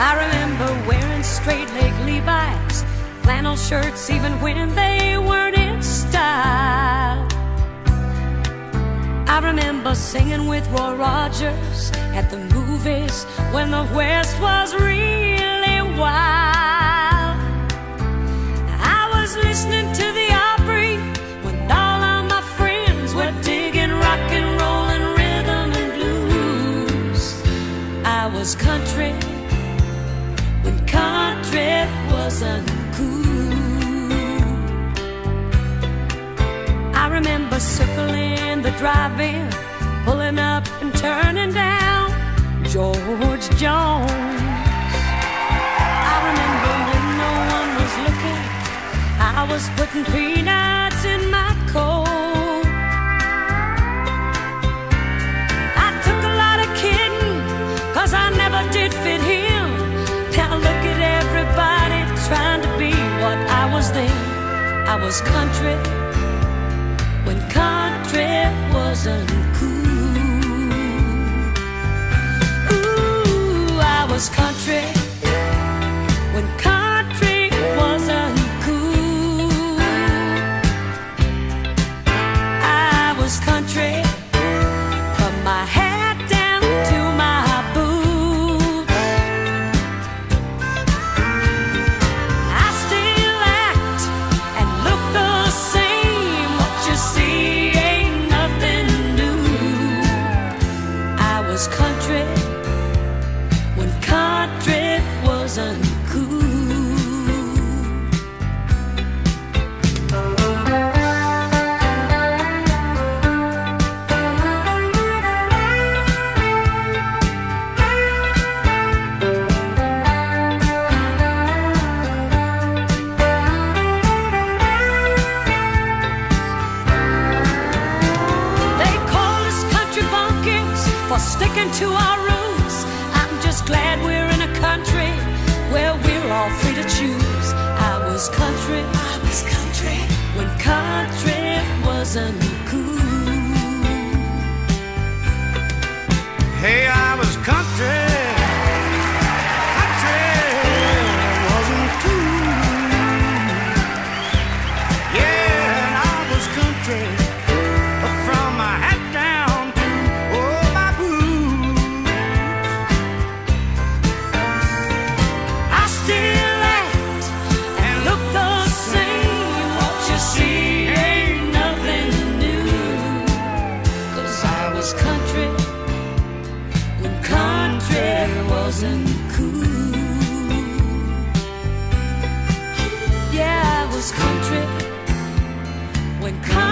I remember wearing straight-leg Levi's, flannel shirts even when they weren't in style. I remember singing with Roy Rogers at the movies when the West was really wild. I was listening to the Opry when all of my friends were digging rock and roll and rhythm and blues. I was country when country wasn't cool. I remember circling the drive-in, pulling up and turning down George Jones. I remember when no one was looking, I was putting peanuts in my coat. I took a lot of kidding, 'cause I never did fit him. Now look at everybody trying to be what I was then. I was country when country wasn't cool. Ooh, I was country when country wasn't cool. I was country from my hat down to my boots. I still act and look the same. What you see ain't nothing new. I was country when country wasn't cool. They call us country bumpkins for sticking to our roots. I'm just glad we're in a country where we're all free to choose. I was country when country wasn't cool. Hey, I was country, wasn't cool. Yeah, and I was country from my hat down to my boots. I still act and look the same. What you see ain't nothing new. 'Cause I was country when country wasn't cool. Yeah, I was country when country